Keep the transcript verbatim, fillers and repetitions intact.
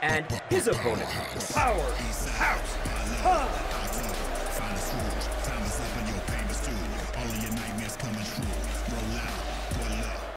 and his opponent, Powerhouse Hobbs. Find the screws, time is up and your pain is due. All of your nightmares coming true.